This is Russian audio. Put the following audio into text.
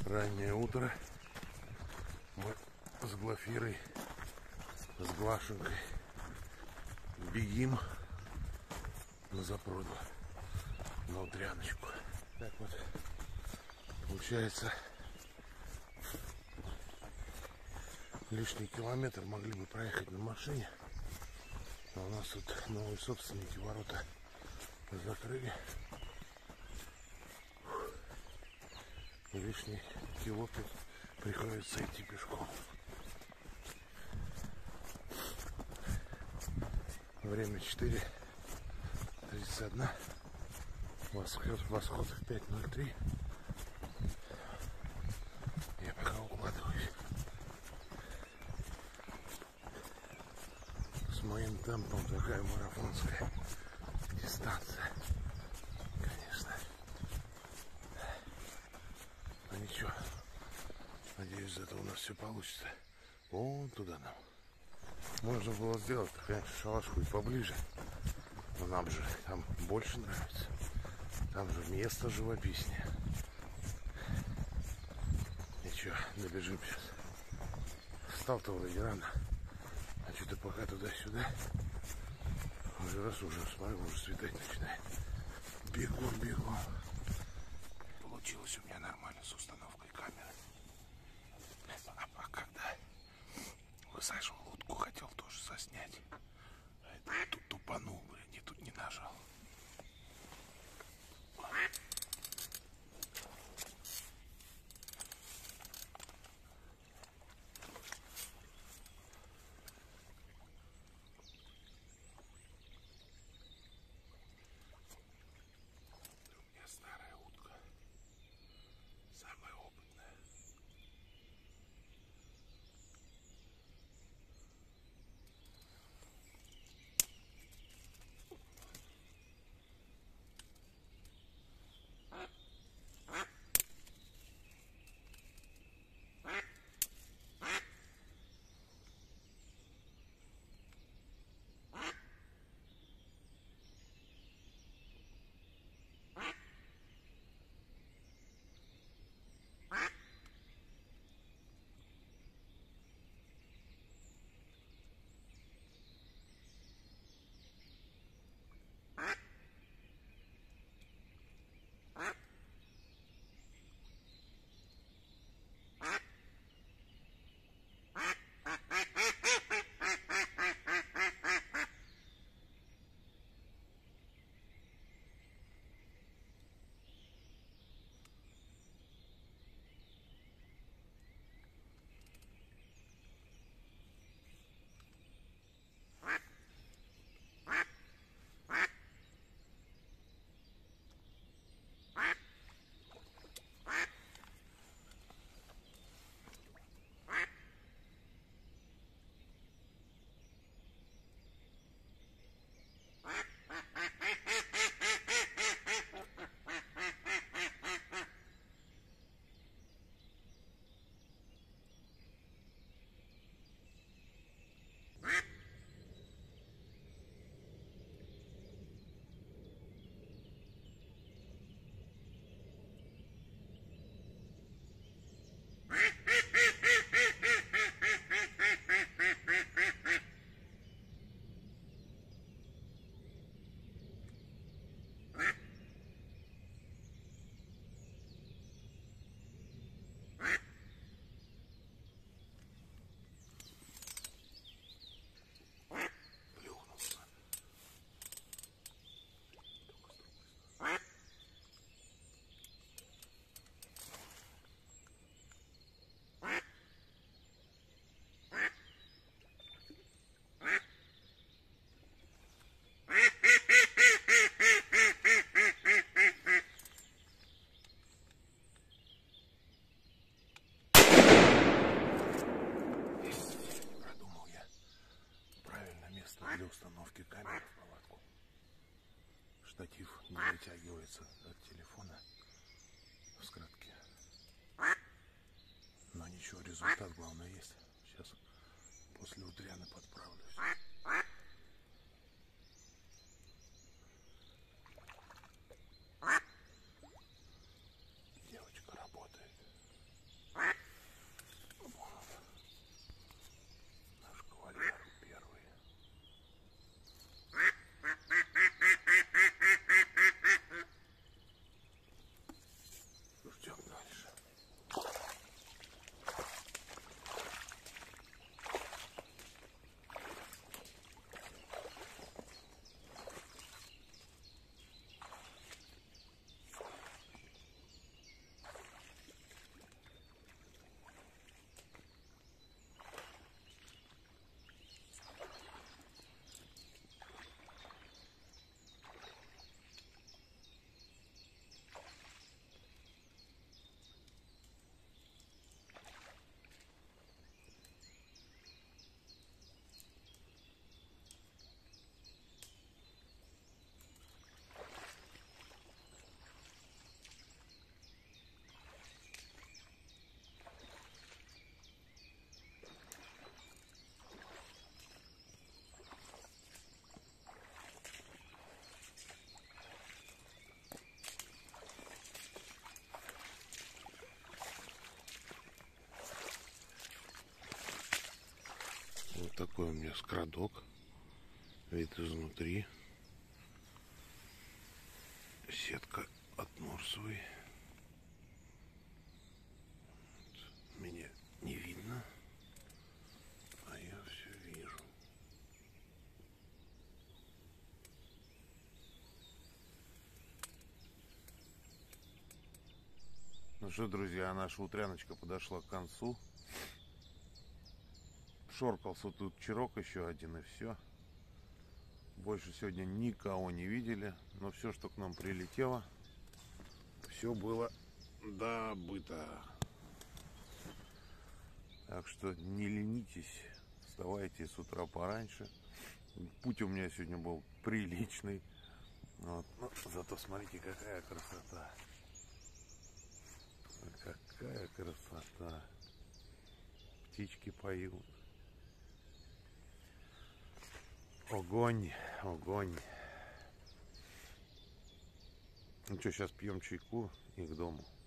Раннее утро. Мы с Глафирой, с Глашенькой бегим на запруду, на утряночку. Так вот, получается, лишний километр могли бы проехать на машине. Но у нас тут новые собственники ворота закрыли. И лишний километр приходится идти пешком. Время 4:31. Восход в 5:03. Я пока укладываюсь. С моим темпом такая марафонская дистанция. Конечно. Но ничего. Надеюсь, за это у нас все получится. Вон туда нам. Можно было сделать, конечно, шалашку и поближе. Но нам же там больше нравится. Там же место живописнее. Ничего, добежим сейчас. Встал-то вроде рано. А что-то пока туда-сюда. Уже смотрю, уже светать начинает. Бегом. Получилось у меня нормально с установкой камеры. А когда высаживал утку, хотел тоже заснять. А это тут тупанул, блин, тут не нажал. Для установки камеры в палатку. Штатив не вытягивается от телефона в скоротке. Но ничего, результат главное есть. Сейчас после утряны подправлюсь. Девочка работает. такой у меня скрадок. Вид изнутри. Сетка от Норсовой. Меня не видно, а я все вижу. Ну что, друзья, наша утряночка подошла к концу. Шоркался тут черок еще один, и все. Больше сегодня никого не видели, но все, что к нам прилетело, все было добыто. Так что не ленитесь, вставайте с утра пораньше. Путь у меня сегодня был приличный. Вот. Но зато смотрите, какая красота. Какая красота. Птички поют. Огонь, огонь. Ну что, сейчас пьем чайку и к дому.